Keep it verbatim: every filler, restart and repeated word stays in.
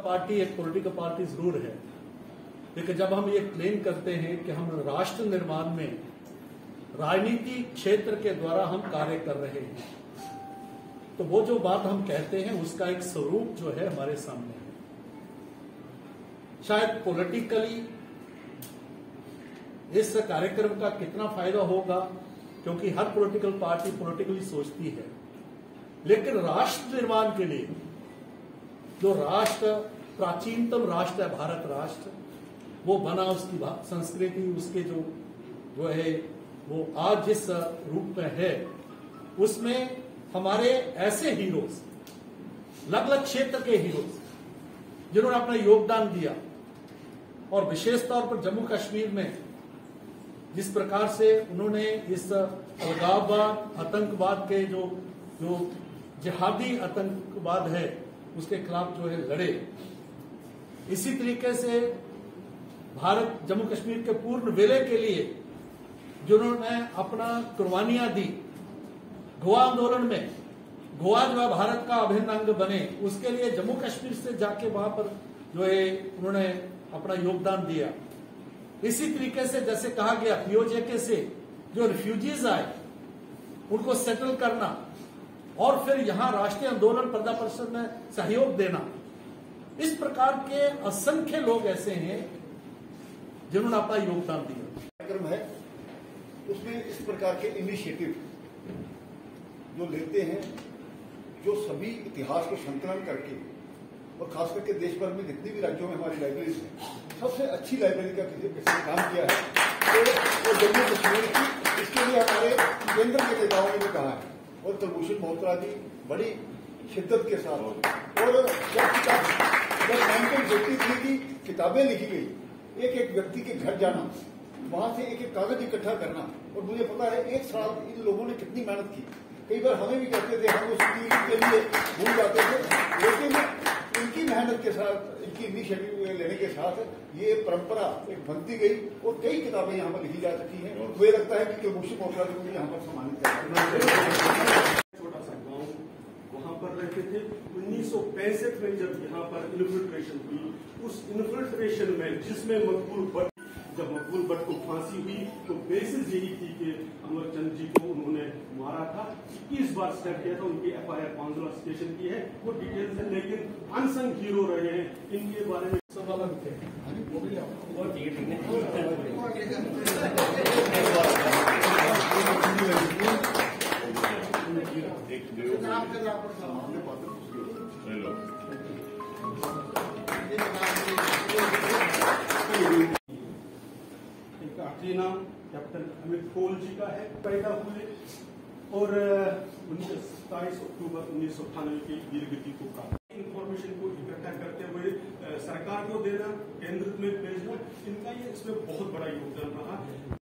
Party एक political party जरूर है, लेकिन जब हम ये क्लेम करते हैं कि हम राष्ट्र निर्माण में राजनीति क्षेत्र के द्वारा हम कार्य कर रहे हैं, तो वो जो बात हम कहते हैं उसका एक स्वरूप जो है हमारे सामने है। शायद पॉलिटिकली इस कार्यक्रम का कितना फायदा होगा, क्योंकि हर पॉलिटिकल पार्टी पॉलिटिकली सोचती है, लेकिन राष्ट्र निर्माण के लिए जो राष्ट्र प्राचीनतम राष्ट्र है भारत राष्ट्र, वो बना, उसकी संस्कृति, उसके जो जो है वो आज जिस रूप में है, उसमें हमारे ऐसे हीरोज, अलग अलग क्षेत्र के हीरोज जिन्होंने अपना योगदान दिया, और विशेष तौर पर जम्मू कश्मीर में जिस प्रकार से उन्होंने इस अलगाववाद, आतंकवाद के जो जो जिहादी आतंकवाद है उसके खिलाफ जो है लड़े। इसी तरीके से भारत जम्मू कश्मीर के पूर्ण विलय के लिए जिन्होंने अपना कुर्बानियां दी, गोवा आंदोलन में गोवा जो है भारत का अभिन्न अंग बने, उसके लिए जम्मू कश्मीर से जाके वहां पर जो है उन्होंने अपना योगदान दिया। इसी तरीके से जैसे कहा गया पीओजे से जो रिफ्यूजीज आए उनको सेटल करना, और फिर यहां राष्ट्रीय आंदोलन प्रजा परिषद में सहयोग देना, इस प्रकार के असंख्य लोग ऐसे हैं जिन्होंने अपना योगदान दिया। कार्यक्रम है उसमें इस प्रकार के इनिशिएटिव जो लेते हैं, जो सभी इतिहास को संकलन करके, और खास करके देश भर में जितने भी राज्यों में हमारी लाइब्रेरीज हैं, सबसे अच्छी लाइब्रेरी का किसी किसी ने काम किया है तो वो जम्मू कश्मीर की। इसके लिए हमारे केंद्र के नेताओं ने भी कहा है, और कुलभूषण मोहत्रा जी बड़ी शिद्दत के साथ, और जब किताब जब नाइनटीन फिफ्टी थ्री की किताबें लिखी गई, एक एक व्यक्ति के घर जाना, वहां से एक एक कागज इकट्ठा करना, और मुझे पता है एक साल इन लोगों ने कितनी मेहनत की। कई बार हमें भी कहते थे, हम उस के लिए भूल जाते थे, लेकिन इनकी मेहनत के साथ, इनकी इनिशिएटिव लेने के साथ ये परंपरा एक बनती गई, और कई किताबें यहाँ पर लिखी जा चुकी हैं। मुझे लगता है कि कुलभूषण मोहत्रा जी को यहाँ पर सम्मानित करना। छोटा सा गांव वहां पर रहते थे। उन्नीस सौ पैंसठ में जब यहाँ पर इन्फिल्ट्रेशन हुई, उस इन्फिल्ट्रेशन में जिसमें मकबूल भट्ट, जब मकबूल भट्ट को फांसी हुई तो बेसिस यही थी कि अमरचंद जी को उन्होंने मारा था। इक्कीस बार स्टेप किया था, उनकी F I R Panchla station की है, वो डिटेल्स है, लेकिन अनसंग हीरो रहे हैं। इनके बारे में सवाल होते हैं। एक आखिरी नाम कैप्टन अमित कोल जी का है, पैदा हुए और उन्नीस सत्ताईस अक्टूबर उन्नीस सौ अट्ठानवे की वीरगति को प्राप्त। इंफॉर्मेशन को इकट्ठा करते हुए सरकार को देना, केंद्र में भेजना, इनका ये इसमें बहुत बड़ा योगदान रहा।